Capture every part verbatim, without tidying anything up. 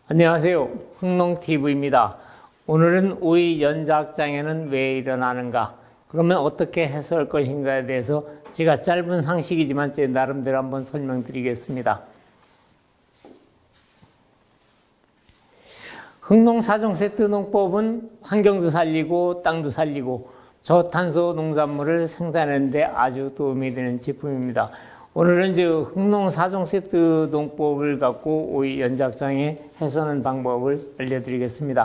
안녕하세요. 흥농티비입니다. 오늘은 오이 연작장애는 왜 일어나는가? 그러면 어떻게 해소할 것인가에 대해서 제가 짧은 상식이지만 제 나름대로 한번 설명드리겠습니다. 흥농사종세트 농법은 환경도 살리고 땅도 살리고 저탄소 농산물을 생산하는 데 아주 도움이 되는 제품입니다. 오늘은 이제 흥농사종세트 농법을 갖고 오이 연작장애 해소하는 방법을 알려드리겠습니다.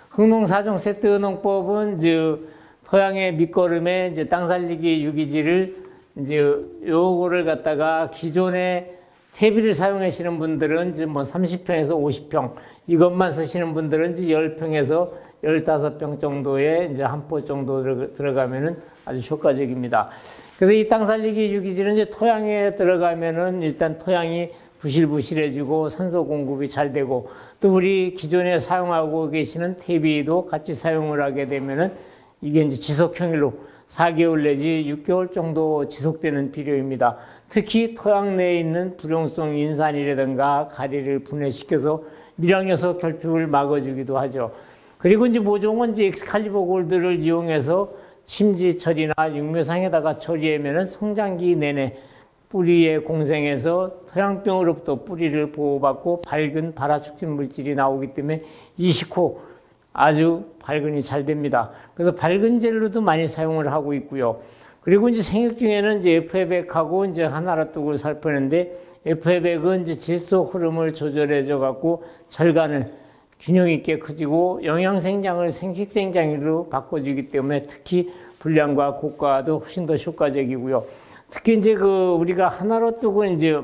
흥농사종세트 농법은 이제 토양의 밑거름에 이제 땅 살리기 유기질을 이제 요거를 갖다가 기존에 퇴비를 사용하시는 분들은 이제 뭐 삼십 평에서 오십 평, 이것만 쓰시는 분들은 이제 십 평에서 십오 평 정도의 이제 한 포 정도 들어가면은 아주 효과적입니다. 그래서 이 땅 살리기 유기질은 이제 토양에 들어가면은 일단 토양이 부실부실해지고 산소 공급이 잘 되고, 또 우리 기존에 사용하고 계시는 퇴비도 같이 사용을 하게 되면은 이게 이제 지속형일로 사 개월 내지 육 개월 정도 지속되는 비료입니다. 특히 토양 내에 있는 불용성 인산이라든가 가리를 분해시켜서 밀양요소 결핍을 막아주기도 하죠. 그리고 이제 모종은 이제 엑스칼리버 골드를 이용해서 침지 처리나 육묘상에다가 처리하면은 성장기 내내 뿌리에 공생해서 토양병으로부터 뿌리를 보호받고 밝은 발화촉진 물질이 나오기 때문에 이식 후 아주 발근이 잘 됩니다. 그래서 밝은 젤로도 많이 사용을 하고 있고요. 그리고 이제 생육 중에는 이제 에프에백하고 이제 하나로 두고 살펴는데, 에프에백은 이제 질소 흐름을 조절해줘 갖고 절간을 균형 있게 커지고 영양생장을 생식생장으로 바꿔주기 때문에 특히 불량과 고가도 훨씬 더 효과적이고요. 특히 이제 그 우리가 하나로 뜨고 이제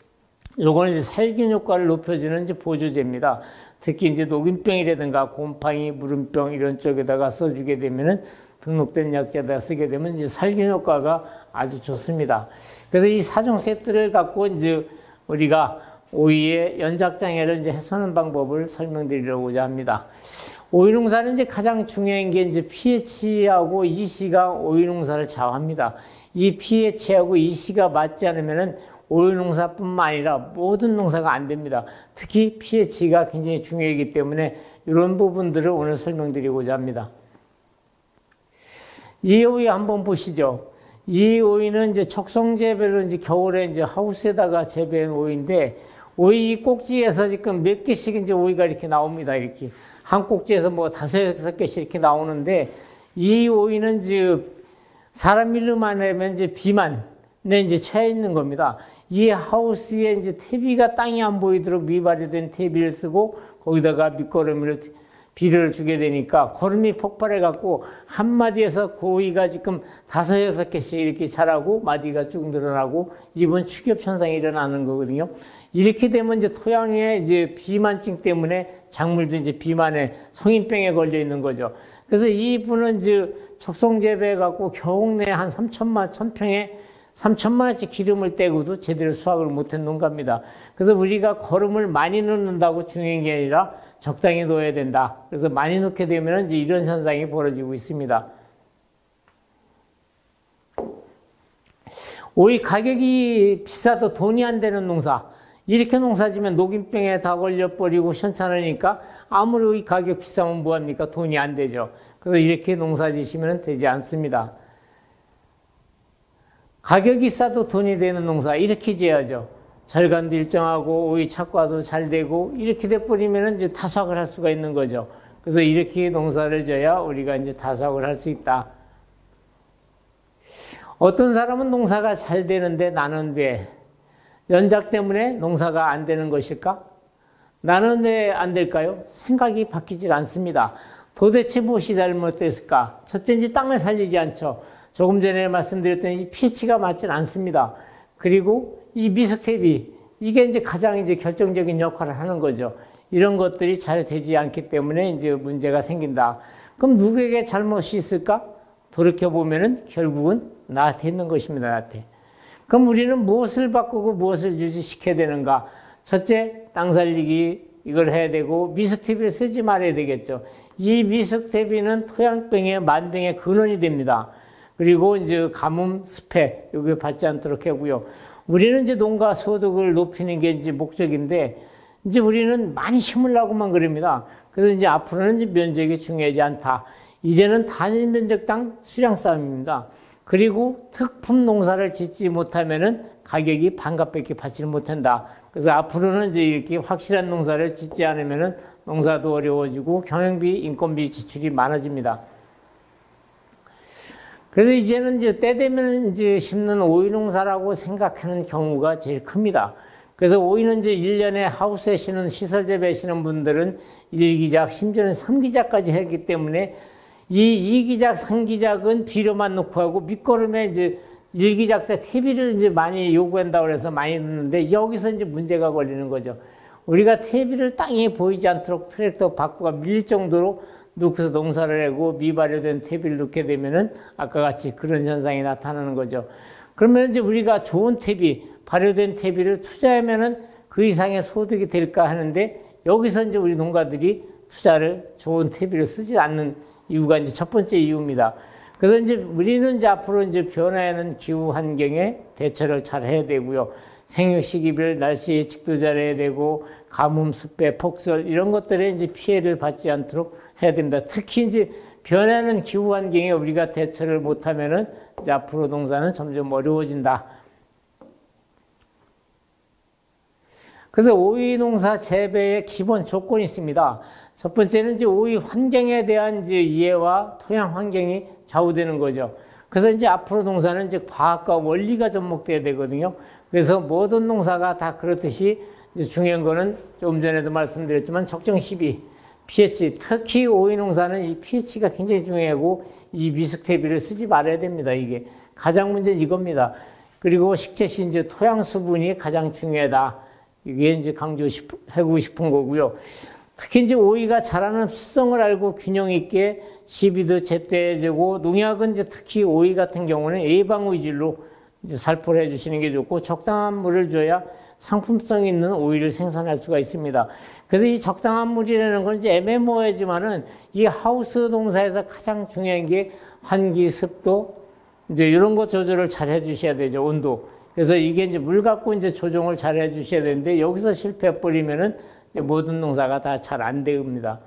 요거는 이제 살균 효과를 높여주는 이제 보조제입니다. 특히 이제 녹균병이라든가 곰팡이, 무름병 이런 쪽에다가 써주게 되면은 등록된 약제에다 쓰게 되면 이제 살균 효과가 아주 좋습니다. 그래서 이 사종 세트를 갖고 이제 우리가 오이의 연작장애를 이제 해소하는 방법을 설명드리려고자 합니다. 오이 농사는 이제 가장 중요한 게 이제 피에이치하고 이씨가 오이 농사를 좌우합니다. 이 피에이치하고 이씨가 맞지 않으면은 오이 농사뿐만 아니라 모든 농사가 안 됩니다. 특히 피에이치가 굉장히 중요하기 때문에 이런 부분들을 오늘 설명드리고자 합니다. 이 오이 한번 보시죠. 이 오이는 이제 척송 재배로 이제 겨울에 이제 하우스에다가 재배한 오이인데, 오이 꼭지에서 지금 몇 개씩 이제 오이가 이렇게 나옵니다. 이렇게. 한 꼭지에서 뭐 다섯, 여섯 개씩 이렇게 나오는데, 이 오이는 이제 사람 이름만 하면 이제 비만에 이제 처해 있는 겁니다. 이 하우스에 이제 퇴비가 땅이 안 보이도록 미발이 된 퇴비를 쓰고 거기다가 밑거름을 비료를 주게 되니까 거름이 폭발해갖고 한 마디에서 고이가 지금 다섯, 여섯 개씩 이렇게 자라고 마디가 쭉 늘어나고 입은 축엽 현상이 일어나는 거거든요. 이렇게 되면 이제 토양에 이제 비만증 때문에 작물도 이제 비만에 성인병에 걸려 있는 거죠. 그래서 이분은 이제 척송 재배해갖고 겨우 내 한 삼천만, 천평에 삼천만 원씩 기름을 떼고도 제대로 수확을 못한 농가입니다. 그래서 우리가 거름을 많이 넣는다고 중요한 게 아니라 적당히 넣어야 된다. 그래서 많이 넣게 되면 이제 이런 현상이 벌어지고 있습니다. 오이 가격이 비싸도 돈이 안 되는 농사. 이렇게 농사 지면 녹균병에 다 걸려버리고 현찮으니까 아무리 오이 가격 비싸면 뭐합니까? 돈이 안 되죠. 그래서 이렇게 농사 지시면 되지 않습니다. 가격이 싸도 돈이 되는 농사 이렇게 지어야죠. 절간도 일정하고 오이 착과도 잘 되고 이렇게 돼버리면 이제 타수확을 할 수가 있는 거죠. 그래서 이렇게 농사를 져야 우리가 이제 타수확을 할 수 있다. 어떤 사람은 농사가 잘 되는데 나는 왜 연작 때문에 농사가 안 되는 것일까? 나는 왜 안 될까요? 생각이 바뀌질 않습니다. 도대체 무엇이 잘못됐을까? 첫째인지 땅을 살리지 않죠. 조금 전에 말씀드렸던 이 피에이치가 맞진 않습니다. 그리고 이 미스텝이 이게 이제 가장 이제 결정적인 역할을 하는 거죠. 이런 것들이 잘 되지 않기 때문에 이제 문제가 생긴다. 그럼 누구에게 잘못이 있을까? 돌이켜 보면은 결국은 나한테 있는 것입니다. 나한테. 그럼 우리는 무엇을 바꾸고 무엇을 유지시켜야 되는가? 첫째, 땅 살리기 이걸 해야 되고 미스텝을 쓰지 말아야 되겠죠. 이 미스텝이는 토양병의 만병의 근원이 됩니다. 그리고 이제 가뭄, 습해, 여기 받지 않도록 하고요. 우리는 이제 농가 소득을 높이는 게 이제 목적인데, 이제 우리는 많이 심으려고만 그럽니다. 그래서 이제 앞으로는 이제 면적이 중요하지 않다. 이제는 단일 면적당 수량 싸움입니다. 그리고 특품 농사를 짓지 못하면은 가격이 반값밖에 받지 못한다. 그래서 앞으로는 이제 이렇게 확실한 농사를 짓지 않으면은 농사도 어려워지고 경영비, 인건비 지출이 많아집니다. 그래서 이제는 이제 때 되면 이제 심는 오이 농사라고 생각하는 경우가 제일 큽니다. 그래서 오이는 이제 일 년에 하우스에 심는 시설 재배하시는 분들은 일 기작, 심지어는 삼 기작까지 했기 때문에 이 이 기작, 삼 기작은 비료만 넣고 하고 밑거름에 이제 일 기작 때 퇴비를 이제 많이 요구한다고 해서 많이 넣는데 여기서 이제 문제가 걸리는 거죠. 우리가 퇴비를 땅에 보이지 않도록 트랙터 바꾸가 밀릴 정도로 넣고서 농사를 하고 미발효된 퇴비를 넣게 되면은 아까 같이 그런 현상이 나타나는 거죠. 그러면 이제 우리가 좋은 퇴비, 발효된 퇴비를 투자하면은 그 이상의 소득이 될까 하는데 여기서 이제 우리 농가들이 투자를 좋은 퇴비를 쓰지 않는 이유가 이제 첫 번째 이유입니다. 그래서 이제 우리는 이제 앞으로 이제 변화하는 기후 환경에 대처를 잘 해야 되고요. 생육 시기별 날씨 예측도 잘 해야 되고 가뭄, 습해, 폭설 이런 것들에 이제 피해를 받지 않도록 해야 됩니다. 특히 이제 변하는 기후 환경에 우리가 대처를 못하면은 이제 앞으로 농사는 점점 어려워진다. 그래서 오이 농사 재배의 기본 조건이 있습니다. 첫 번째는 이제 오이 환경에 대한 이제 이해와 토양 환경이 좌우되는 거죠. 그래서 이제 앞으로 농사는 이제 과학과 원리가 접목돼야 되거든요. 그래서 모든 농사가 다 그렇듯이 이제 중요한 거는 좀 전에도 말씀드렸지만 적정 시비, 피에이치, 특히 오이 농사는 이 피에이치가 굉장히 중요하고 이 미숙퇴비를 쓰지 말아야 됩니다. 이게 가장 문제는 이겁니다. 그리고 식재시 이제 토양 수분이 가장 중요하다. 이게 이제 강조하고 싶은 거고요. 특히 이제 오이가 자라는 습성을 알고 균형 있게 시비도 제때 되고 농약은 이제 특히 오이 같은 경우는 예방 위주로 이제 살포를 해주시는 게 좋고 적당한 물을 줘야 상품성 있는 오이를 생산할 수가 있습니다. 그래서 이 적당한 물이라는 건 이제 애매모호하지만은 이 하우스 농사에서 가장 중요한 게 환기, 습도 이제 이런 것 조절을 잘 해주셔야 되죠. 온도. 그래서 이게 이제 물 갖고 이제 조정을 잘 해주셔야 되는데 여기서 실패해 버리면은 모든 농사가 다 잘 안 됩니다.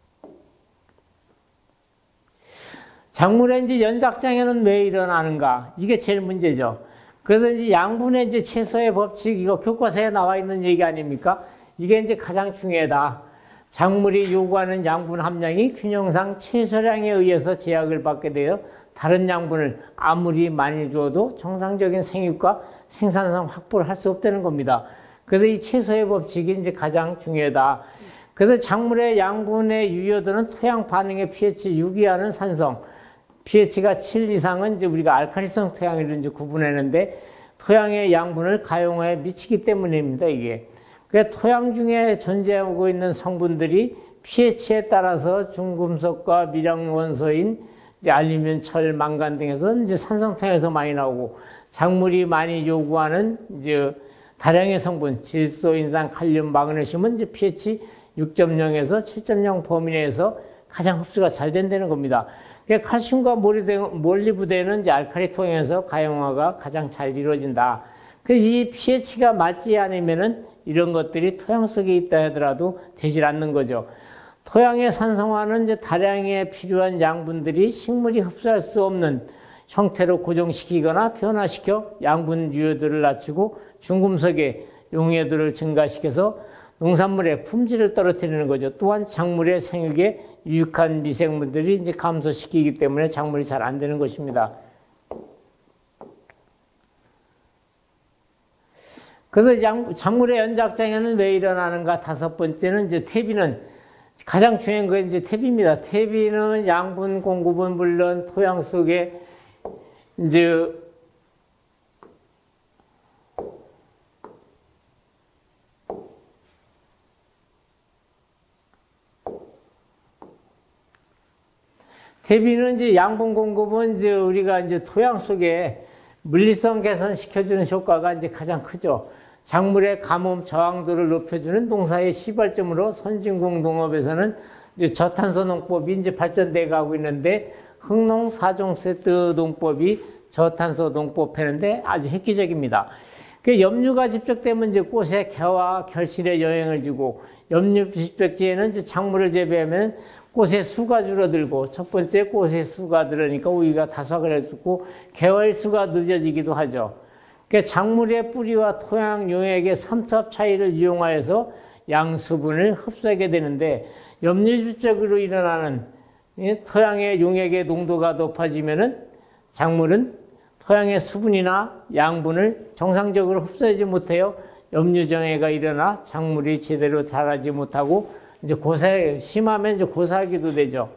작물의 이제 연작장애는 왜 일어나는가? 이게 제일 문제죠. 그래서 이제 양분의 이제 최소의 법칙, 이거 교과서에 나와 있는 얘기 아닙니까? 이게 이제 가장 중요하다. 작물이 요구하는 양분 함량이 균형상 최소량에 의해서 제약을 받게 되어 다른 양분을 아무리 많이 주어도 정상적인 생육과 생산성 확보를 할 수 없다는 겁니다. 그래서 이 최소의 법칙이 이제 가장 중요하다. 그래서 작물의 양분의 유효도는 토양 반응의 피에이치 육 이하는 산성, 피에이치가 칠 이상은 이제 우리가 알칼리성 토양을 이제 구분하는데 토양의 양분을 가용에 미치기 때문입니다, 이게. 그래서 토양 중에 존재하고 있는 성분들이 피에이치에 따라서 중금속과 미량 원소인 이제 알루미늄, 철, 망간 등에서 이제 산성토양에서 많이 나오고 작물이 많이 요구하는 이제 다량의 성분, 질소, 인산, 칼륨, 마그네슘은 이제 피에이치 육 점 영에서 칠 점 영 범위 내에서 가장 흡수가 잘 된다는 겁니다. 칼슘과 몰리브덴은 이제 알칼리 토양에서 가용화가 가장 잘 이루어진다. 그래서 이 피에이치가 맞지 않으면은 이런 것들이 토양 속에 있다 하더라도 되질 않는 거죠. 토양의 산성화는 이제 다량에 필요한 양분들이 식물이 흡수할 수 없는 형태로 고정시키거나 변화시켜 양분 유효도를 낮추고 중금속의 용해도를 증가시켜서 농산물의 품질을 떨어뜨리는 거죠. 또한 작물의 생육에 유익한 미생물들이 이제 감소시키기 때문에 작물이 잘 안 되는 것입니다. 그래서 양, 작물의 연작장애는 왜 일어나는가? 다섯 번째는 이제 퇴비는 가장 중요한 건 이제 퇴비입니다. 퇴비는 양분 공급은 물론 토양 속에 이제 퇴비는 이제 양분 공급은 이제 우리가 이제 토양 속에 물리성 개선 시켜주는 효과가 이제 가장 크죠. 작물의 가뭄 저항도를 높여주는 농사의 시발점으로 선진국 농업에서는 이제 저탄소 농법이 이제 발전돼 가고 있는데 흥농 사 종 세트 농법이 저탄소 농법 하는데 아주 획기적입니다. 그 염류가 집적되면 이제 꽃에 개와 결실에 영향을 주고, 염류 집적지에는 이제 작물을 재배하면 꽃의 수가 줄어들고, 첫 번째 꽃의 수가 들으니까 우리가 다삭을 해주고 개월 수가 늦어지기도 하죠. 그 작물의 뿌리와 토양 용액의 삼투압 차이를 이용하여서 양수분을 흡수하게 되는데, 염류 집적으로 일어나는 토양의 용액의 농도가 높아지면은 작물은 토양의 수분이나 양분을 정상적으로 흡수하지 못해요. 염류정해가 일어나 작물이 제대로 자라지 못하고 이제 고사, 심하면 이제 고사하기도 되죠.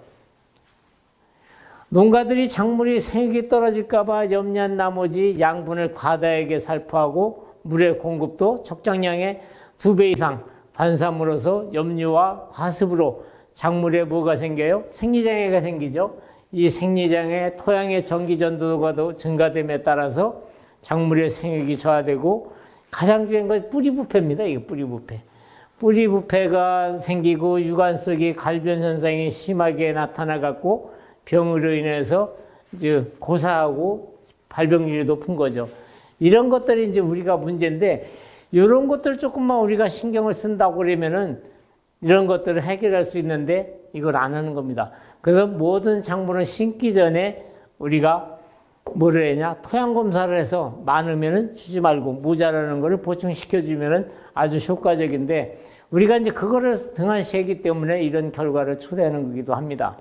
농가들이 작물이 생육이 떨어질까봐 염려한 나머지 양분을 과다하게 살포하고 물의 공급도 적정량의 두 배 이상 반사물어서 염류와 과습으로 작물에 뭐가 생겨요? 생리장애가 생기죠. 이 생리장애, 토양의 전기전도가 증가됨에 따라서 작물의 생육이 저하되고, 가장 중요한 건 뿌리부패입니다. 이게 뿌리부패. 뿌리부패가 생기고 유관 속에 갈변 현상이 심하게 나타나갖고 병으로 인해서 이제 고사하고 발병률이 높은 거죠. 이런 것들이 이제 우리가 문제인데, 이런 것들 조금만 우리가 신경을 쓴다고 그러면은 이런 것들을 해결할 수 있는데 이걸 안 하는 겁니다. 그래서 모든 작물은 심기 전에 우리가 뭐를 해냐, 토양 검사를 해서 많으면은 주지 말고 모자라는 거를 보충시켜주면은 아주 효과적인데, 우리가 이제 그거를 등한시하기 때문에 이런 결과를 초래하는 거기도 합니다.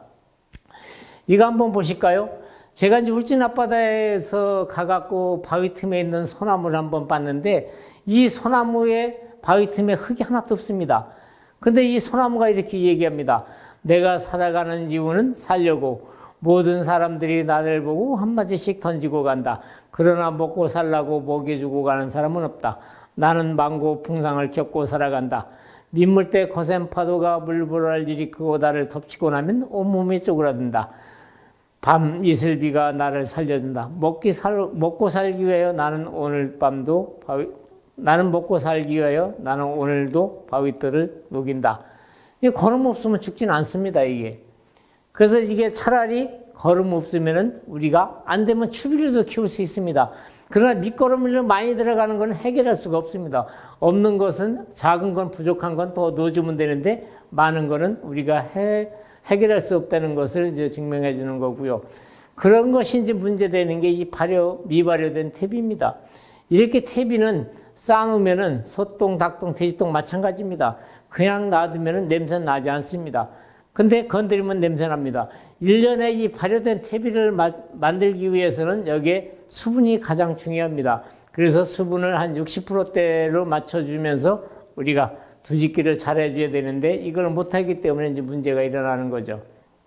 이거 한번 보실까요? 제가 이제 울진 앞바다에서 가갖고 바위 틈에 있는 소나무를 한번 봤는데, 이 소나무에 바위 틈에 흙이 하나도 없습니다. 근데 이 소나무가 이렇게 얘기합니다. 내가 살아가는 이유는 살려고, 모든 사람들이 나를 보고 한마디씩 던지고 간다. 그러나 먹고 살라고 먹여주고 가는 사람은 없다. 나는 망고 풍상을 겪고 살아간다. 민물대 거센 파도가 물보라를 일으키고 나를 덮치고 나면 온몸이 쪼그라든다. 밤 이슬비가 나를 살려준다. 먹기 살, 먹고 살기 위하여 나는 오늘 밤도 바위, 나는 먹고 살기 위하여 나는 오늘도 바위돌을 녹인다. 이 걸음 없으면 죽지는 않습니다, 이게. 그래서 이게 차라리 걸음 없으면은 우리가 안 되면 추비리도 키울 수 있습니다. 그러나 밑거름을 많이 들어가는 건 해결할 수가 없습니다. 없는 것은, 작은 건, 부족한 건 더 넣어주면 되는데, 많은 거는 우리가 해, 해결할 수 없다는 것을 이제 증명해 주는 거고요. 그런 것이 이제 문제되는 게 이 발효, 미발효된 퇴비입니다. 이렇게 퇴비는 쌓아놓으면은 소똥, 닭똥, 돼지똥 마찬가지입니다. 그냥 놔두면은 냄새 나지 않습니다. 근데 건드리면 냄새 납니다. 일 년에 이 발효된 퇴비를 마, 만들기 위해서는 여기에 수분이 가장 중요합니다. 그래서 수분을 한 육십 퍼센트대로 맞춰주면서 우리가 두짓기를 잘 해줘야 되는데, 이걸 못하기 때문에 이제 문제가 일어나는 거죠.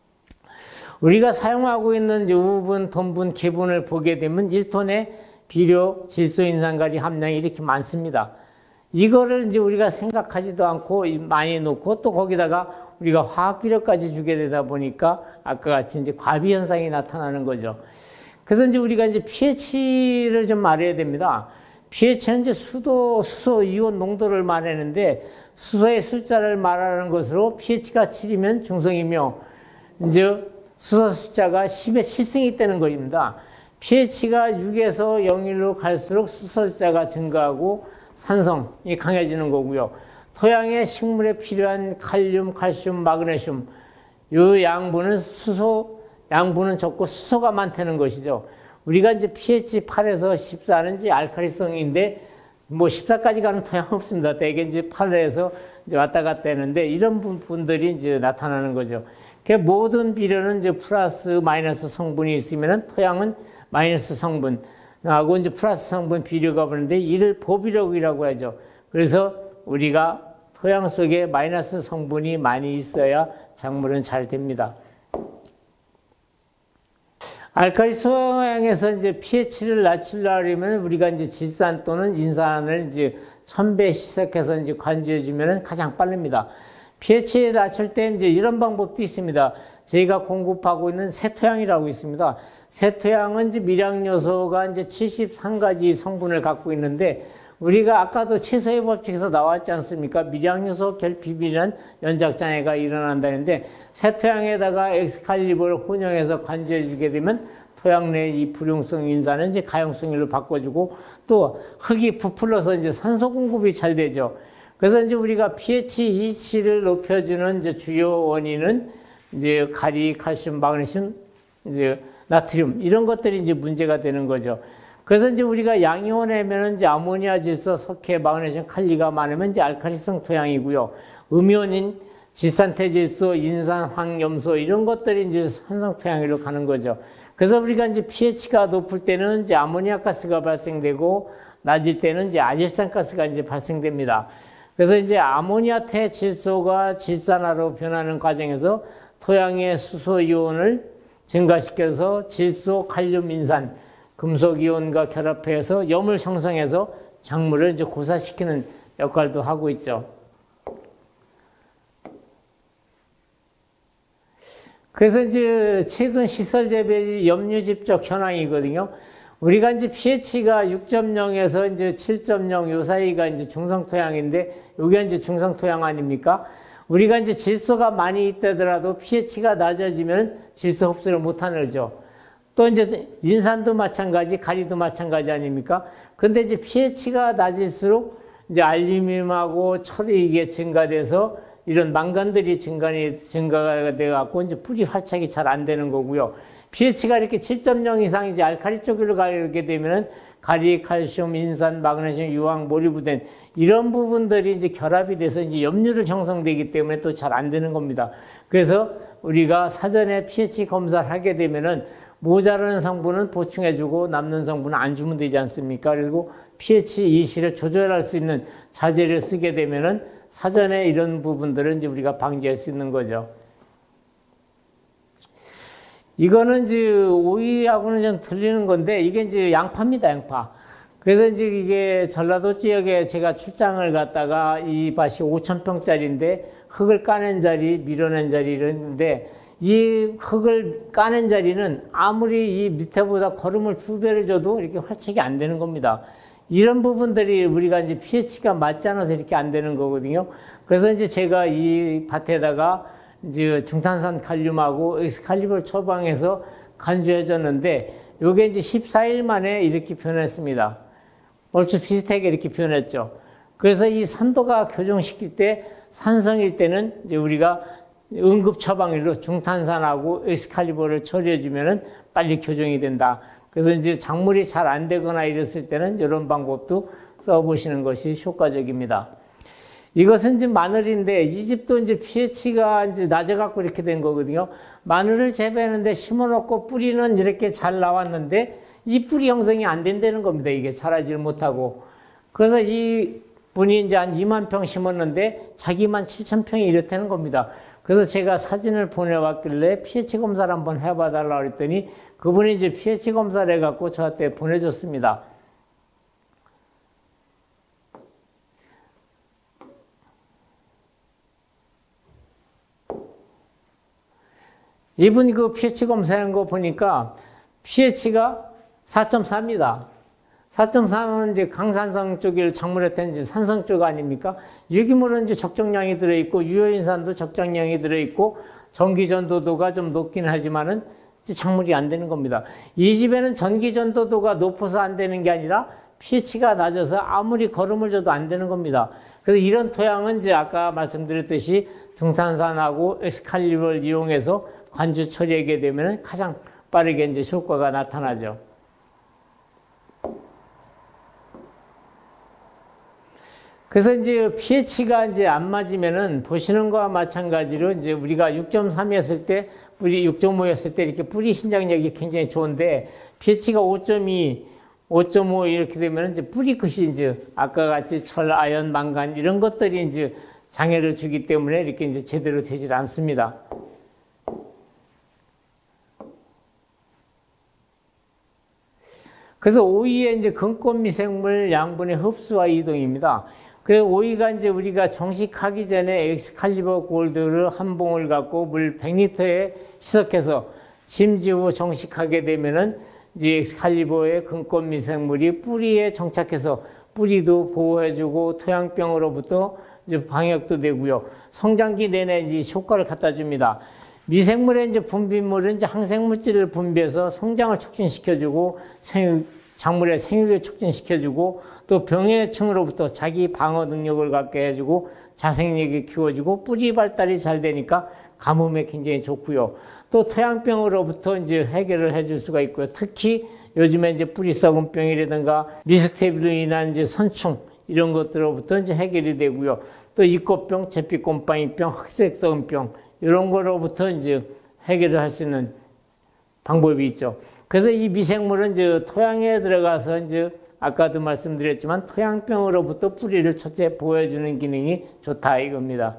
우리가 사용하고 있는 유분, 돈분, 개분을 보게 되면 일 톤에 비료, 질소인산가리 함량이 이렇게 많습니다. 이거를 이제 우리가 생각하지도 않고 많이 놓고, 또 거기다가 우리가 화학비료까지 주게 되다 보니까 아까 같이 이제 과비 현상이 나타나는 거죠. 그래서 이제 우리가 이제 pH를 좀 말해야 됩니다. pH는 이제 수도, 수소, 이온 농도를 말하는데, 수소의 숫자를 말하는 것으로 pH가 칠이면 중성이며, 이제 수소 숫자가 십에 칠승이 되는 것입니다. pH가 육에서 영으로 갈수록 수소 숫자가 증가하고 산성이 강해지는 거고요. 토양에 식물에 필요한 칼륨, 칼슘, 마그네슘, 이 양분은 수소, 양분은 적고 수소가 많다는 것이죠. 우리가 이제 pH 팔에서 십사는 이제 알칼리성인데, 뭐 십사까지 가는 토양 없습니다. 대개 이제 팔에서 이제 왔다 갔다 하는데, 이런 분들이 이제 나타나는 거죠. 그 모든 비료는 이제 플러스, 마이너스 성분이 있으면은 토양은 마이너스 성분하고 이제 플러스 성분 비료가 보는데, 이를 보비력이라고 하죠. 그래서 우리가 토양 속에 마이너스 성분이 많이 있어야 작물은 잘 됩니다. 알칼리 소양에서 이제 pH를 낮추려면 우리가 이제 질산 또는 인산을 이제 천 배 시작해서 이제 관주해주면 가장 빠릅니다. pH를 낮출 때 이제 이런 방법도 있습니다. 저희가 공급하고 있는 세토양이라고 있습니다. 세토양은 이제 미량 요소가 이제 칠십삼 가지 성분을 갖고 있는데, 우리가 아까도 최소의 법칙에서 나왔지 않습니까? 미량요소 결핍이라는 연작장애가 일어난다는데, 세토양에다가 엑스칼리버를 혼용해서 관주해 주게 되면 토양 내 이 불용성 인산은 이제 가용성 일로 바꿔주고 또 흙이 부풀어서 이제 산소 공급이 잘 되죠. 그래서 이제 우리가 pH 이치를 높여주는 이제 주요 원인은 이제 가리, 칼슘, 마그네슘, 이제 나트륨 이런 것들이 이제 문제가 되는 거죠. 그래서 이제 우리가 양이온이면 이제 아모니아 질소, 석회, 마그네슘, 칼리가 많으면 이제 알칼리성 토양이고요. 음이온인 질산태질소, 인산, 황염소 이런 것들이 이제 산성 토양으로 가는 거죠. 그래서 우리가 이제 pH가 높을 때는 이제 아모니아 가스가 발생되고 낮을 때는 이제 아질산 가스가 이제 발생됩니다. 그래서 이제 아모니아 태질소가 질산화로 변하는 과정에서 토양의 수소 이온을 증가시켜서 질소, 칼륨, 인산, 금속 이온과 결합해서 염을 형성해서 작물을 이제 고사시키는 역할도 하고 있죠. 그래서 이제 최근 시설 재배 염류집적 현황이거든요. 우리가 이제 pH가 육 점 영에서 이제 칠 점 영 요 사이가 이제 중성 토양인데 여기가 이제 중성 토양 아닙니까? 우리가 이제 질소가 많이 있다더라도 pH가 낮아지면 질소 흡수를 못 하죠. 또 이제 인산도 마찬가지, 가리도 마찬가지 아닙니까? 근데 이제 pH가 낮을수록 이제 알루미늄하고 철이 이게 증가돼서 이런 망간들이 증간이, 증가가 돼갖고 이제 뿌리 활착이 잘 안 되는 거고요. pH가 이렇게 칠 점 영 이상 이제 알칼리 쪽으로 가게 되면은 가리, 칼슘, 인산, 마그네슘, 유황, 모리브덴 이런 부분들이 이제 결합이 돼서 이제 염류를 형성되기 때문에 또 잘 안 되는 겁니다. 그래서 우리가 사전에 pH 검사를 하게 되면은 모자라는 성분은 보충해주고 남는 성분은 안 주면 되지 않습니까? 그리고 pH 이시를 조절할 수 있는 자재를 쓰게 되면은 사전에 이런 부분들은 이제 우리가 방지할 수 있는 거죠. 이거는 이제 오이하고는 좀 틀리는 건데 이게 이제 양파입니다, 양파. 그래서 이제 이게 전라도 지역에 제가 출장을 갔다가 이 밭이 오천 평짜리인데 흙을 까낸 자리, 밀어낸 자리 이런데 이 흙을 까낸 자리는 아무리 이 밑에보다 거름을 두 배를 줘도 이렇게 활착이 안 되는 겁니다. 이런 부분들이 우리가 이제 pH가 맞지 않아서 이렇게 안 되는 거거든요. 그래서 이제 제가 이 밭에다가 이제 중탄산 칼륨하고 엑스칼리버를 처방해서 간주해줬는데 요게 이제 십사 일 만에 이렇게 변했습니다. 얼추 비슷하게 이렇게 변했죠. 그래서 이 산도가 교정시킬 때 산성일 때는 이제 우리가 응급 처방일로 중탄산하고 엑스칼리버를 처리해주면은 빨리 교정이 된다. 그래서 이제 작물이 잘 안 되거나 이랬을 때는 이런 방법도 써보시는 것이 효과적입니다. 이것은 이제 마늘인데 이 집도 이제 pH가 이제 낮아갖고 이렇게 된 거거든요. 마늘을 재배하는데 심어놓고 뿌리는 이렇게 잘 나왔는데 이 뿌리 형성이 안 된다는 겁니다. 이게 자라질 못하고. 그래서 이 분이 이제 한 이만 평 심었는데 자기만 칠천 평이 이렇다는 겁니다. 그래서 제가 사진을 보내왔길래 pH 검사를 한번 해봐달라고 그랬더니 그분이 이제 pH 검사를 해갖고 저한테 보내줬습니다. 이분이 그 pH 검사한 거 보니까 pH가 사 점 사입니다. 사 점 삼은 이제 강산성 쪽을 작물했던 이제 산성 쪽 아닙니까? 유기물은 이제 적정량이 들어있고, 유효인산도 적정량이 들어있고, 전기전도도가 좀 높긴 하지만은 작물이 안 되는 겁니다. 이 집에는 전기전도도가 높아서 안 되는 게 아니라 pH가 낮아서 아무리 거름을 줘도 안 되는 겁니다. 그래서 이런 토양은 이제 아까 말씀드렸듯이 중탄산하고 엑스칼리버를 이용해서 관주 처리하게 되면 가장 빠르게 이제 효과가 나타나죠. 그래서 이제 pH가 이제 안 맞으면은 보시는 거와 마찬가지로 이제 우리가 육 점 삼이었을 때, 뿌리 육 점 오였을 때 이렇게 뿌리 신장력이 굉장히 좋은데 pH가 오 점 이, 오 점 오 이렇게 되면 이제 뿌리 끝이 이제 아까 같이 철, 아연, 망간 이런 것들이 이제 장애를 주기 때문에 이렇게 이제 제대로 되질 않습니다. 그래서 오이의 이제 근권 미생물 양분의 흡수와 이동입니다. 그 오이가 이제 우리가 정식하기 전에 엑스칼리버 골드를 한 봉을 갖고 물 백 리터에 희석해서 심지 후 정식하게 되면은 이제 엑스칼리버의 근권 미생물이 뿌리에 정착해서 뿌리도 보호해주고 토양병으로부터 이제 방역도 되고요. 성장기 내내 이제 효과를 갖다 줍니다. 미생물의 이제 분비물은 이제 항생물질을 분비해서 성장을 촉진시켜주고 생육, 작물의 생육을 촉진시켜주고 또 병해충으로부터 자기 방어 능력을 갖게 해주고 자생력이 키워주고 뿌리 발달이 잘 되니까 가뭄에 굉장히 좋고요. 또 토양병으로부터 이제 해결을 해줄 수가 있고요. 특히 요즘에 이제 뿌리 썩은 병이라든가 미스테비로 인한 이제 선충 이런 것들로부터 이제 해결이 되고요. 또 이꽃병, 제빛곰팡이병, 흑색썩은병 이런 거로부터 이제 해결을 할 수 있는 방법이 있죠. 그래서 이 미생물은 이제 토양에 들어가서 이제 아까도 말씀드렸지만 토양병으로부터 뿌리를 첫째 보호해주는 기능이 좋다 이겁니다.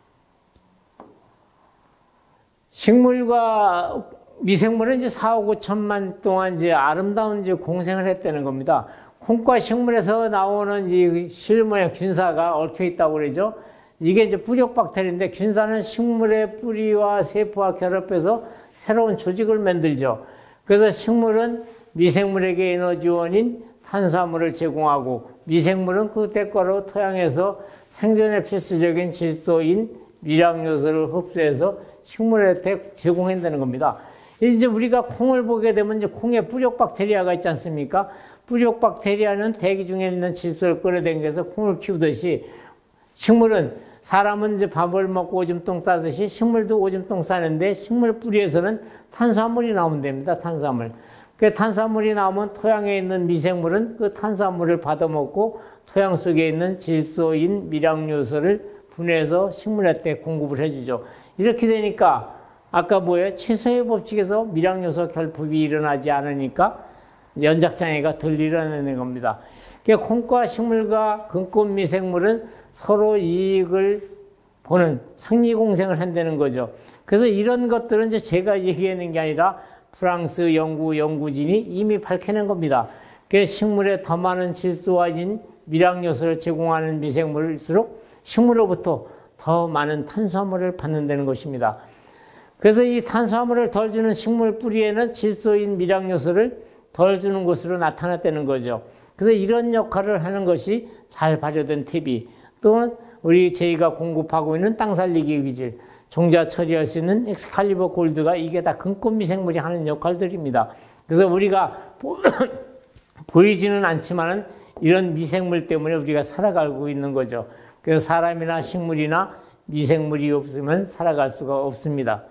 식물과 미생물은 이제 사억 오천만 동안 이제 아름다운 이제 공생을 했다는 겁니다. 콩과 식물에서 나오는 이 실 모양 균사가 얽혀 있다고 그러죠. 이게 이제 뿌력박테리인데 균사는 식물의 뿌리와 세포와 결합해서 새로운 조직을 만들죠. 그래서 식물은 미생물에게 에너지원인 탄수화물을 제공하고 미생물은 그 대가로 토양에서 생존에 필수적인 질소인 미량요소를 흡수해서 식물한테 제공한다는 겁니다. 이제 우리가 콩을 보게 되면 이제 콩에 뿌력박테리아가 있지 않습니까? 뿌력박테리아는 대기 중에 있는 질소를 끌어당겨서 콩을 키우듯이 식물은 사람은 이제 밥을 먹고 오줌똥 싸듯이 식물도 오줌똥 싸는데 식물 뿌리에서는 탄수화물이 나오면 됩니다. 탄수화물. 그 탄수화물이 나오면 토양에 있는 미생물은 그 탄수화물을 받아먹고 토양 속에 있는 질소인 미량요소를 분해해서 식물한테 공급을 해주죠. 이렇게 되니까 아까 뭐예요? 채소의 법칙에서 미량요소 결핍이 일어나지 않으니까 연작장애가 덜 일어나는 겁니다. 그러니까 콩과 식물과 근꽃 미생물은 서로 이익을 보는 상리공생을 한다는 거죠. 그래서 이런 것들은 이제 제가 얘기하는 게 아니라 프랑스 연구 연구진이 이미 밝혀낸 겁니다. 그래서 식물에 더 많은 질소와 미량요소를 제공하는 미생물일수록 식물로부터 더 많은 탄수화물을 받는다는 것입니다. 그래서 이 탄수화물을 덜 주는 식물 뿌리에는 질소인 미량요소를 덜 주는 것으로 나타났다는 거죠. 그래서 이런 역할을 하는 것이 잘 발효된 퇴비, 또는 우리 저희가 공급하고 있는 땅 살리기 유기질, 종자 처리할 수 있는 엑스칼리버 골드가 이게 다 근꽃 미생물이 하는 역할들입니다. 그래서 우리가 보이지는 않지만은 이런 미생물 때문에 우리가 살아가고 있는 거죠. 그래서 사람이나 식물이나 미생물이 없으면 살아갈 수가 없습니다.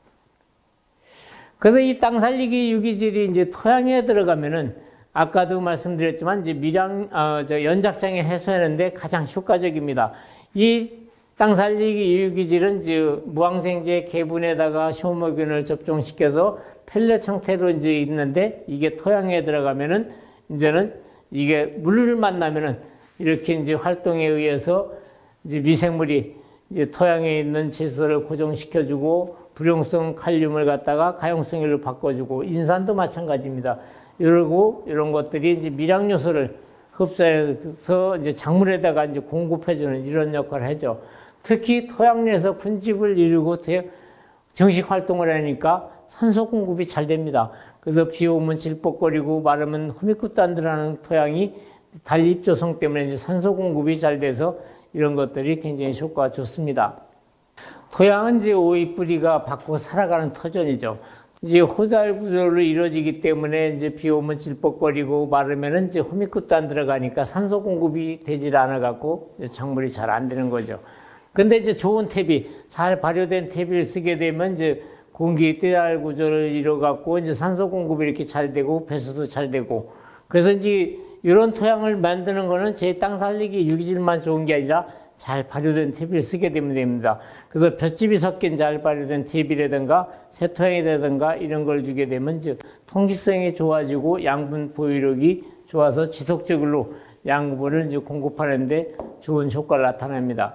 그래서 이 땅 살리기 유기질이 이제 토양에 들어가면은 아까도 말씀드렸지만 이제 미량, 어, 저 연작장애 해소하는데 가장 효과적입니다. 이 땅 살리기 유기질은 이제 무항생제 개분에다가 쇼모균을 접종시켜서 펠렛 형태로 이제 있는데 이게 토양에 들어가면은 이제는 이게 물을 만나면은 이렇게 이제 활동에 의해서 이제 미생물이 이제 토양에 있는 질소를 고정시켜주고 불용성 칼륨을 갖다가 가용성으로 바꿔주고 인산도 마찬가지입니다. 이러고 이런 것들이 이제 미량요소를 흡수해서 이제 작물에다가 이제 공급해주는 이런 역할을 하죠. 특히 토양 내에서 군집을 이루고 정식 활동을 하니까 산소 공급이 잘 됩니다. 그래서 비 오면 질퍽거리고 마르면 허미끝단들하는 토양이 달립 조성 때문에 이제 산소 공급이 잘 돼서 이런 것들이 굉장히 효과가 좋습니다. 토양은 이제 오이 뿌리가 받고 살아가는 터전이죠. 이제 호달 구조로 이루어지기 때문에 이제 비 오면 질퍽거리고 마르면은 이제 허미끝단 들어가니까 산소 공급이 되질 않아 갖고 작물이 잘 안 되는 거죠. 근데 이제 좋은 퇴비, 잘 발효된 퇴비를 쓰게 되면 이제 공기 떼알 구조를 이뤄 갖고 이제 산소 공급이 이렇게 잘 되고 배수도 잘 되고 그래서 이제 이런 토양을 만드는 거는 제 땅 살리기 유기질만 좋은 게 아니라 잘 발효된 퇴비를 쓰게 되면 됩니다. 그래서 볏짚이 섞인 잘 발효된 퇴비라든가 새토양이라든가 이런 걸 주게 되면 이제 통기성이 좋아지고 양분 보유력이 좋아서 지속적으로 양분을 이제 공급하는데 좋은 효과를 나타냅니다.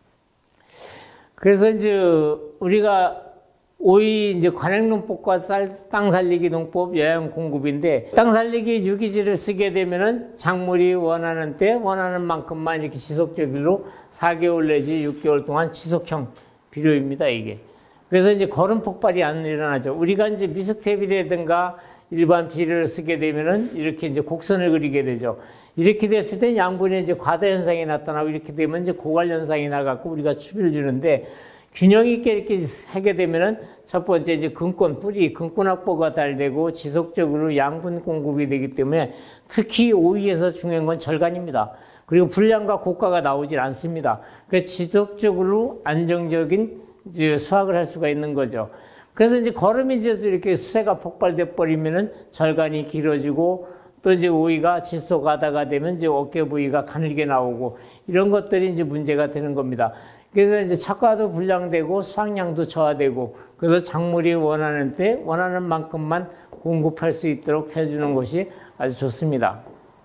그래서 이제 우리가 오이 이제 관행농법과 쌀, 땅 살리기 농법 영양 공급인데 땅 살리기 유기질을 쓰게 되면은 작물이 원하는 때 원하는 만큼만 이렇게 지속적으로 사 개월 내지 육 개월 동안 지속형 비료입니다, 이게. 그래서 이제 거름 폭발이 안 일어나죠. 우리가 이제 미스테비라든가 일반 비료를 쓰게 되면은 이렇게 이제 곡선을 그리게 되죠. 이렇게 됐을 때 양분의 이제 과다 현상이 나타나고 이렇게 되면 이제 고갈 현상이 나갖고 우리가 추비를 주는데 균형 있게 이렇게 하게 되면은 첫 번째 이제 근권, 뿌리, 근권 확보가 잘 되고 지속적으로 양분 공급이 되기 때문에 특히 오이에서 중요한 건 절간입니다. 그리고 분량과 고가가 나오질 않습니다. 그래서 지속적으로 안정적인 이제 수확을 할 수가 있는 거죠. 그래서 이제 거름이 이제 이렇게 수세가 폭발돼 버리면은 절간이 길어지고 또 이제 오이가 질소가다가 되면 이제 어깨 부위가 가늘게 나오고 이런 것들이 이제 문제가 되는 겁니다. 그래서 이제 착과도 불량되고 수확량도 저하되고 그래서 작물이 원하는 때 원하는 만큼만 공급할 수 있도록 해주는 것이 아주 좋습니다.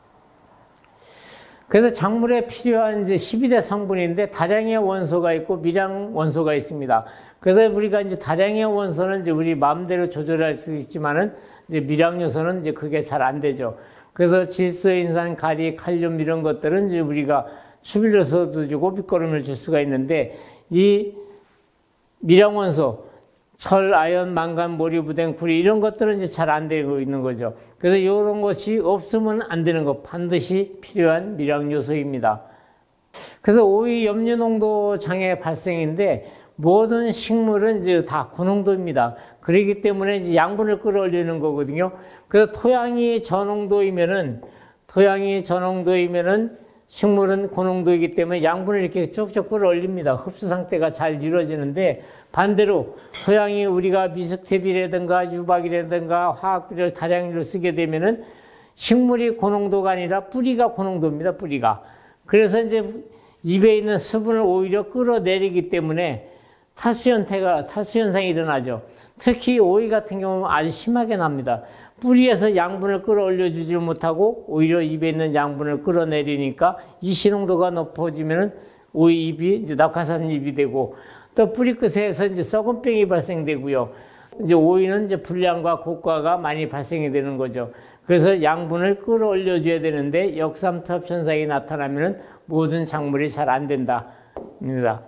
그래서 작물에 필요한 이제 십이 대 성분인데 다량의 원소가 있고 미량 원소가 있습니다. 그래서 우리가 이제 다량의 원소는 이제 우리 마음대로 조절할 수 있지만은 이제 미량 요소는 이제 그게 잘 안 되죠. 그래서 질소, 인산, 가리, 칼륨 이런 것들은 이제 우리가 추빌 요소도 주고 밑거름을 줄 수가 있는데 이 미량 원소, 철, 아연, 망간, 모리부댕, 구리 이런 것들은 이제 잘 안 되고 있는 거죠. 그래서 이런 것이 없으면 안 되는 것, 반드시 필요한 미량 요소입니다. 그래서 오이 염류 농도 장애 발생인데 모든 식물은 이제 다 고농도입니다. 그렇기 때문에 이제 양분을 끌어올리는 거거든요. 그래서 토양이 저농도이면은 토양이 저농도이면은 식물은 고농도이기 때문에 양분을 이렇게 쭉쭉 끌어올립니다. 흡수 상태가 잘 이루어지는데 반대로 토양이 우리가 미스텝이라든가 유박이라든가 화학비를 다량으로 쓰게 되면은 식물이 고농도가 아니라 뿌리가 고농도입니다. 뿌리가. 그래서 이제 입에 있는 수분을 오히려 끌어내리기 때문에 탈수 현태가 탈수 현상이 일어나죠. 특히 오이 같은 경우는 아주 심하게 납니다. 뿌리에서 양분을 끌어올려 주지 못하고 오히려 입에 있는 양분을 끌어내리니까 이시농도가 높아지면은 오이 잎이 이제 낙하산 잎이 되고 또 뿌리 끝에서 이제 썩은 병이 발생되고요. 이제 오이는 이제 불량과 고가가 많이 발생이 되는 거죠. 그래서 양분을 끌어올려 줘야 되는데 역삼투압 현상이 나타나면은 모든 작물이 잘 안 된다입니다.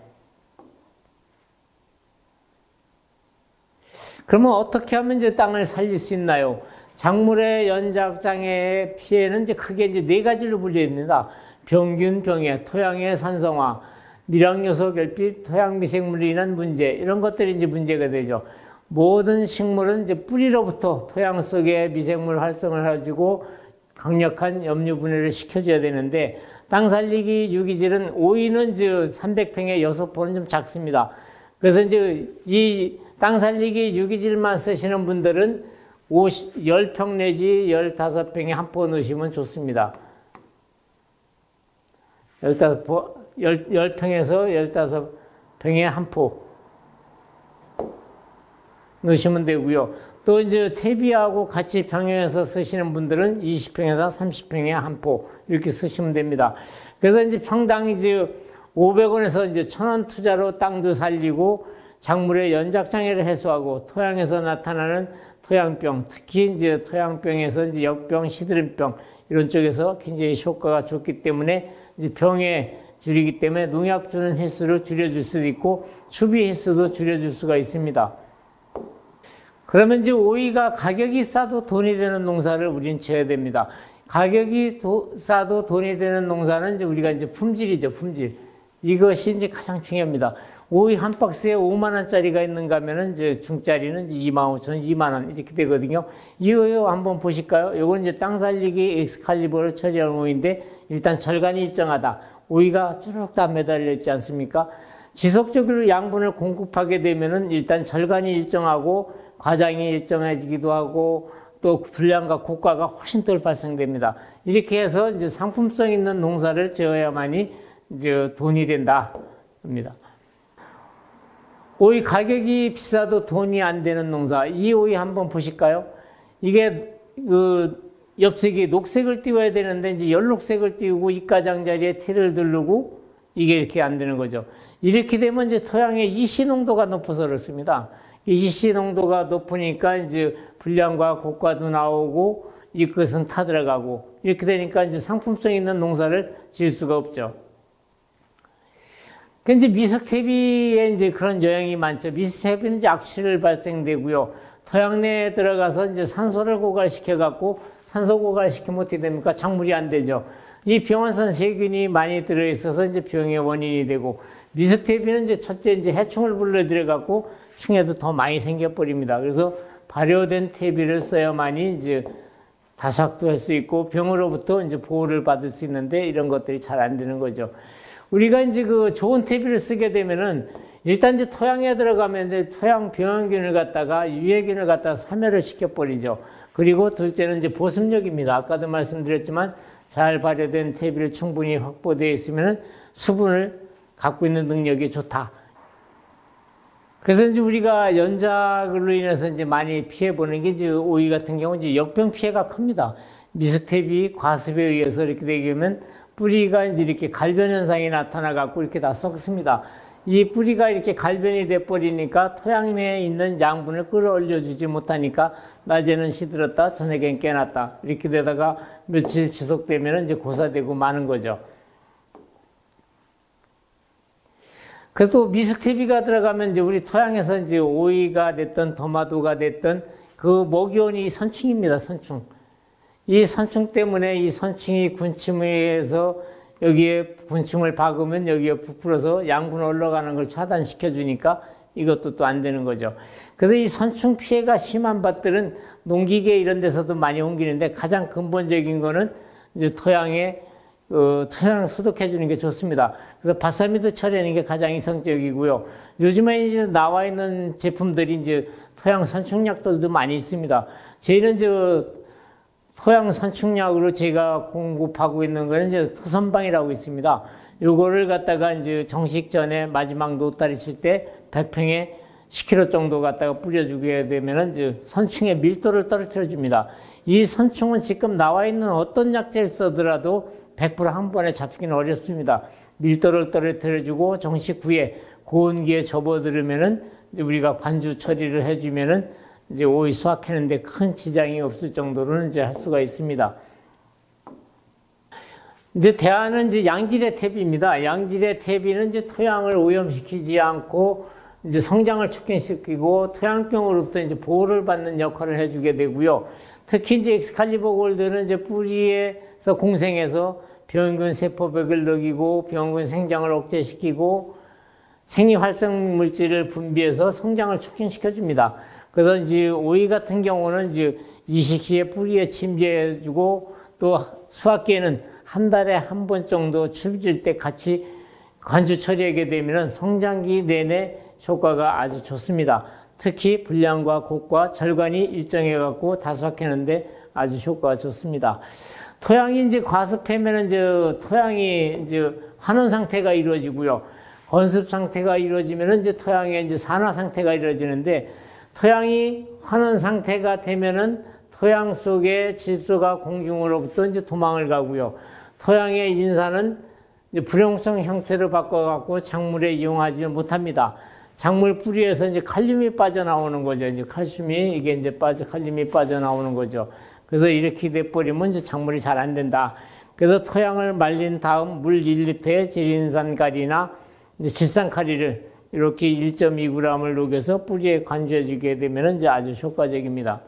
그러면 어떻게 하면 이제 땅을 살릴 수 있나요? 작물의 연작장애의 피해는 이제 크게 이제 네 가지로 분류됩니다. 병균, 병해, 토양의 산성화, 미량요소 결핍, 토양 미생물로 인한 문제, 이런 것들이 이제 문제가 되죠. 모든 식물은 이제 뿌리로부터 토양 속에 미생물 활성을 해가지고 강력한 염류 분해를 시켜줘야 되는데 땅 살리기 유기질은 오이는 이제 삼백 평에 여섯 포는 좀 작습니다. 그래서 이제 이 땅 살리기 유기질만 쓰시는 분들은 오십, 십 평 내지 십오 평에 한 포 넣으시면 좋습니다. 십오 포, 십 평에서 십오 평에 한 포 넣으시면 되고요. 또 이제 퇴비하고 같이 병행해서 쓰시는 분들은 이십 평에서 삼십 평에 한 포 이렇게 쓰시면 됩니다. 그래서 이제 평당 이제 오백 원에서 이제 천 원 투자로 땅도 살리고 작물의 연작장애를 해소하고 토양에서 나타나는 토양병, 특히 이제 토양병에서 이제 역병, 시드름병 이런 쪽에서 굉장히 효과가 좋기 때문에 이제 병에 줄이기 때문에 농약 주는 횟수를 줄여줄 수도 있고 추비 횟수도 줄여줄 수가 있습니다. 그러면 이제 오이가 가격이 싸도 돈이 되는 농사를 우리는 지어야 됩니다. 가격이 도, 싸도 돈이 되는 농사는 이제 우리가 이제 품질이죠, 품질. 이것이 이제 가장 중요합니다. 오이 한 박스에 오만 원짜리가 있는가 하면은 이제 중짜리는 이제 이만 오천 원, 이만 원 이렇게 되거든요. 이거 한번 보실까요? 요건 이제 땅 살리기 엑스칼리버를 처리한 오이인데 일단 절간이 일정하다. 오이가 쭈룩 다 매달려 있지 않습니까? 지속적으로 양분을 공급하게 되면은 일단 절간이 일정하고 과장이 일정해지기도 하고 또 분량과 고가가 훨씬 더 발생됩니다. 이렇게 해서 이제 상품성 있는 농사를 지어야만이 이제 돈이 된다입니다. 오이 가격이 비싸도 돈이 안 되는 농사. 이 오이 한번 보실까요? 이게 그 엽색이 녹색을 띄워야 되는데 이제 연록색을 띄우고 입가장자리에 테를 두르고 이게 이렇게 안 되는 거죠. 이렇게 되면 이제 토양의 이씨 농도가 높아서 그렇습니다. 이씨 농도가 높으니까 이제 분량과 고가도 나오고 이것은 타 들어가고 이렇게 되니까 이제 상품성 있는 농사를 지을 수가 없죠. 그 이제 미스텝비에 이제 그런 영향이 많죠. 미스텝비는 이제 악취를 발생되고요. 토양 내에 들어가서 이제 산소를 고갈시켜 갖고 산소 고갈시키면 어떻게 됩니까? 작물이 안 되죠. 이 병원선 세균이 많이 들어있어서 이제 병의 원인이 되고 미스테비는 이제 첫째 이제 해충을 불러들여 갖고 충에도 더 많이 생겨버립니다. 그래서 발효된 퇴비를 써야만이 이제 다삭도 할 수 있고 병으로부터 이제 보호를 받을 수 있는데 이런 것들이 잘 안 되는 거죠. 우리가 이제 그 좋은 퇴비를 쓰게 되면은 일단 이제 토양에 들어가면 이제 토양 병원균을 갖다가 유해균을 갖다가 사멸을 시켜버리죠. 그리고 둘째는 이제 보습력입니다. 아까도 말씀드렸지만 잘 발효된 퇴비를 충분히 확보되어 있으면 수분을 갖고 있는 능력이 좋다. 그래서 이제 우리가 연작으로 인해서 이제 많이 피해보는 게 이제 오이 같은 경우 이제 역병 피해가 큽니다. 미스텝이 과습에 의해서 이렇게 되면 뿌리가 이제 이렇게 갈변 현상이 나타나갖고 이렇게 다 썩습니다. 이 뿌리가 이렇게 갈변이 돼버리니까 토양 내에 있는 양분을 끌어올려주지 못하니까 낮에는 시들었다, 저녁엔 깨났다. 이렇게 되다가 며칠 지속되면 이제 고사되고 마는 거죠. 그래서 또 미스테비가 들어가면 이제 우리 토양에서 이제 오이가 됐든 토마토가 됐든 그 먹이원이 선충입니다. 선충. 이 선충 때문에 이 선충이 군침에 의해서 여기에 군침을 박으면 여기에 부풀어서 양분 올라가는 걸 차단시켜 주니까 이것도 또 안 되는 거죠. 그래서 이 선충 피해가 심한 밭들은 농기계 이런 데서도 많이 옮기는데 가장 근본적인 거는 이제 토양에 어, 토양 소독해 주는 게 좋습니다. 그래서 바사미드 처리하는 게 가장 이성적이고요. 요즘에 이제 나와 있는 제품들이 이제 토양 선충약들도 많이 있습니다. 저희는 저 토양 선충약으로 제가 공급하고 있는 거는 이제 토선방이라고 있습니다. 요거를 갖다가 이제 정식 전에 마지막 노다리 칠 때 백 평에 십 킬로그램 정도 갖다가 뿌려주게 되면은 이제 선충의 밀도를 떨어뜨려 줍니다. 이 선충은 지금 나와 있는 어떤 약재를 써더라도 백 퍼센트 한 번에 잡기는 어렵습니다. 밀도를 떨어뜨려주고 정식 후에 고온기에 접어들으면은 이제 우리가 관주 처리를 해주면은 이제 오이 수확하는데 큰 지장이 없을 정도로는 이제 할 수가 있습니다. 이제 대안은 이제 양질의 퇴비입니다. 양질의 퇴비는 이제 토양을 오염시키지 않고 이제 성장을 촉진시키고 토양병으로부터 이제 보호를 받는 역할을 해주게 되고요. 특히 이제 엑스칼리버 골드는 이제 뿌리에서 공생해서 병균 세포벽을 녹이고 병균 생장을 억제시키고 생리활성 물질을 분비해서 성장을 촉진시켜줍니다. 그래서 이제 오이 같은 경우는 이제 이식시에 뿌리에 침재해주고 또 수확기에는 한 달에 한 번 정도 추비질 때 같이 관주 처리하게 되면 성장기 내내 효과가 아주 좋습니다. 특히 불량과 곡과 절간이 일정해갖고 다수확하는데 아주 효과가 좋습니다. 토양이 이제 과습하면 이제 토양이 이제 환원 상태가 이루어지고요. 건습 상태가 이루어지면 이제 토양의 이제 산화 상태가 이루어지는데 토양이 환원 상태가 되면은 토양 속의 질소가 공중으로부터 이제 도망을 가고요. 토양의 인산은 이제 불용성 형태로 바꿔갖고 작물에 이용하지 못합니다. 작물 뿌리에서 이제 칼륨이 빠져나오는 거죠. 이제 칼슘이 이게 이제 빠져, 칼륨이 빠져나오는 거죠. 그래서 이렇게 돼버리면 이제 작물이 잘 안 된다. 그래서 토양을 말린 다음 물 일 리터에 질인산가리나 이제 질산가리를 이렇게 일 점 이 그램을 녹여서 뿌리에 관주해 주게 되면 이제 아주 효과적입니다.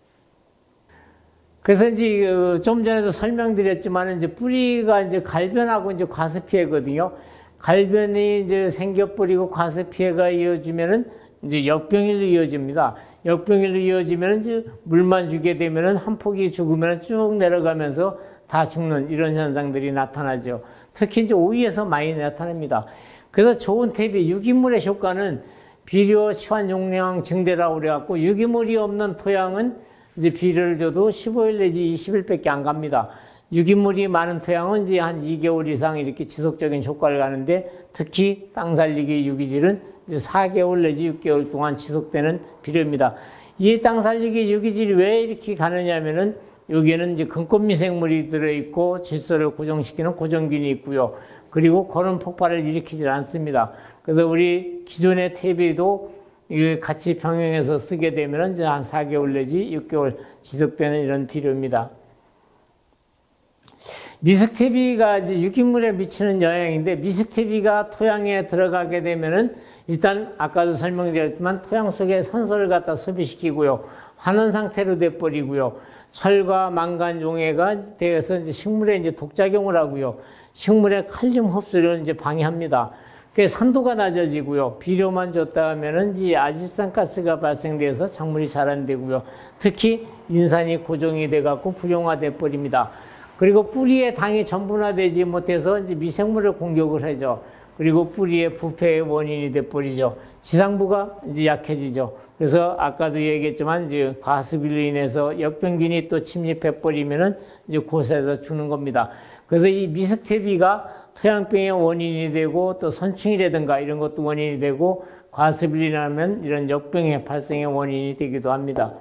그래서 이제 좀 전에도 설명드렸지만 이제 뿌리가 이제 갈변하고 이제 과습 피해거든요. 갈변이 이제 생겨버리고 과습 피해가 이어지면은 이제 역병일로 이어집니다. 역병일로 이어지면 이제 물만 주게 되면은 한 폭이 죽으면 쭉 내려가면서 다 죽는 이런 현상들이 나타나죠. 특히 이제 오이에서 많이 나타납니다. 그래서 좋은 퇴비, 유기물의 효과는 비료 치환 용량 증대라고 그래갖고 유기물이 없는 토양은 이제 비료를 줘도 십오 일 내지 이십 일밖에 안 갑니다. 유기물이 많은 토양은 이제 한 이 개월 이상 이렇게 지속적인 효과를 가는데 특히 땅 살리기 유기질은 이제 사 개월 내지 육 개월 동안 지속되는 비료입니다. 이 땅 살리기 유기질이 왜 이렇게 가느냐 하면은 여기에는 이제 근권 미생물이 들어있고 질소를 고정시키는 고정균이 있고요. 그리고 그런 폭발을 일으키질 않습니다. 그래서 우리 기존의 퇴비도 이게 같이 병행해서 쓰게 되면 이제 한 사 개월 내지 육 개월 지속되는 이런 비료입니다. 미스테비가 이제 유기물에 미치는 영향인데 미스테비가 토양에 들어가게 되면은 일단 아까도 설명드렸지만 토양 속에 산소를 갖다 소비시키고요. 환원 상태로 돼버리고요. 철과 망간 용해가 되어서 이제 식물에 이제 독작용을 하고요. 식물의 칼륨 흡수를 이제 방해합니다. 그 산도가 낮아지고요. 비료만 줬다 하면은 이 아질산가스가 발생돼서 작물이 잘 안 되고요. 특히 인산이 고정이 돼 갖고 불용화돼 버립니다. 그리고 뿌리에 당이 전분화되지 못해서 이제 미생물을 공격을 하죠. 그리고 뿌리의 부패의 원인이 돼 버리죠. 지상부가 이제 약해지죠. 그래서 아까도 얘기했지만 이제 과습으로 인해서 역병균이 또 침입해 버리면은 이제 고사해서 죽는 겁니다. 그래서 이 미스테비가 토양병의 원인이 되고 또 선충이라든가 이런 것도 원인이 되고 과습으로 인하면 이런 역병의 발생의 원인이 되기도 합니다.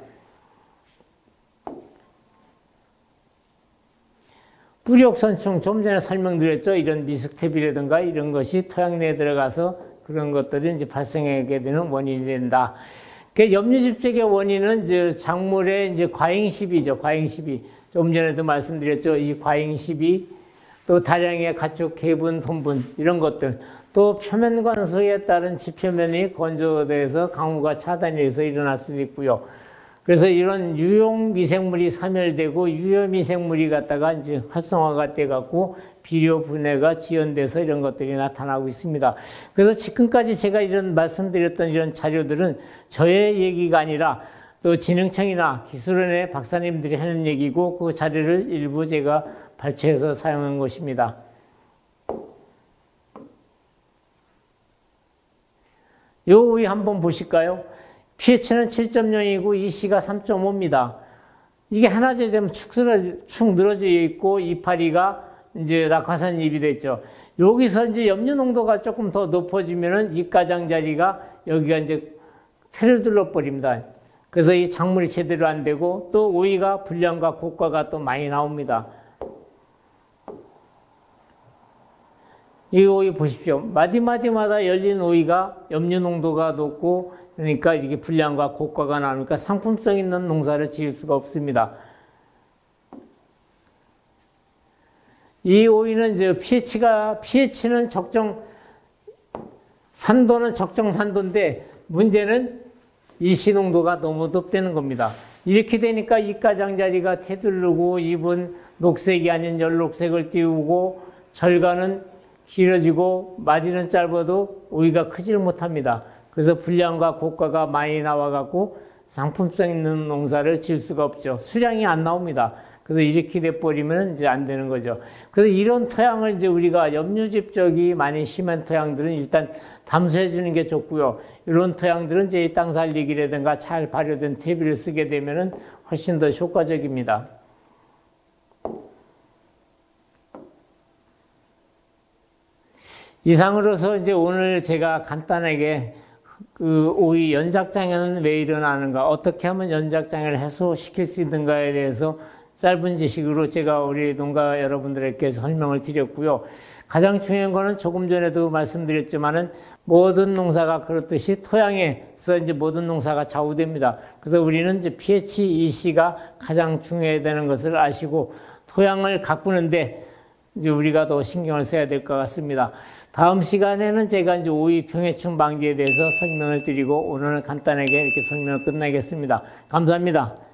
뿌리옥선충 좀 전에 설명드렸죠. 이런 미스테비라든가 이런 것이 토양 내에 들어가서 그런 것들이 이제 발생하게 되는 원인이 된다. 그 염류집적의 원인은 이제 작물의 이제 과잉시비죠. 과잉시비. 좀 전에도 말씀드렸죠. 이 과잉시비, 또 다량의 가축, 해분, 돈분 이런 것들, 또 표면 관수에 따른 지표면이 건조돼서 강우가 차단이 돼서 일어날 수도 있고요. 그래서 이런 유용 미생물이 사멸되고 유효 미생물이 갖다가 이제 활성화가 돼 갖고 비료 분해가 지연돼서 이런 것들이 나타나고 있습니다. 그래서 지금까지 제가 이런 말씀드렸던 이런 자료들은 저의 얘기가 아니라 또 진흥청이나 기술원의 박사님들이 하는 얘기고 그 자료를 일부 제가 발췌해서 사용한 것입니다. 요 오이 한번 보실까요? 피에이치는 칠 점 영이고 이씨가 삼 점 오입니다. 이게 하나째 되면 축, 축 늘어져 있고 이파리가 이제 낙하산 잎이 됐죠. 여기서 이제 염류 농도가 조금 더 높아지면은 이 가장자리가 여기가 이제 테를 둘러버립니다. 그래서 이 작물이 제대로 안 되고 또 오이가 불량과 고과가 또 많이 나옵니다. 이 오이 보십시오. 마디마디마다 열린 오이가 염류 농도가 높고 그러니까 이게 불량과 고과가 나오니까 상품성 있는 농사를 지을 수가 없습니다. 이 오이는 이제 피에이치가, 피에이치는 적정, 산도는 적정 산도인데 문제는 이씨 농도가 너무 높다는 겁니다. 이렇게 되니까 이 가장자리가 테두르고 잎은 녹색이 아닌 연록색을 띄우고 절간은 길어지고 마디는 짧아도 오이가 크지를 못합니다. 그래서 불량과 고가가 많이 나와갖고 상품성 있는 농사를 지을 수가 없죠. 수량이 안 나옵니다. 그래서 이렇게 돼버리면 이제 안 되는 거죠. 그래서 이런 토양을 이제 우리가 염류집적이 많이 심한 토양들은 일단 담수해주는 게 좋고요. 이런 토양들은 이제 땅 살리기라든가 잘 발효된 퇴비를 쓰게 되면은 훨씬 더 효과적입니다. 이상으로서 이제 오늘 제가 간단하게 그 오이 연작장애는 왜 일어나는가, 어떻게 하면 연작장애를 해소시킬 수 있는가에 대해서 짧은 지식으로 제가 우리 농가 여러분들에게 설명을 드렸고요. 가장 중요한 거는 조금 전에도 말씀드렸지만은 모든 농사가 그렇듯이 토양에서 이제 모든 농사가 좌우됩니다. 그래서 우리는 이제 피에이치, 이씨가 가장 중요하다는 것을 아시고 토양을 가꾸는데 이제 우리가 더 신경을 써야 될 것 같습니다. 다음 시간에는 제가 이제 오이 병해충 방지에 대해서 설명을 드리고 오늘은 간단하게 이렇게 설명을 끝내겠습니다. 감사합니다.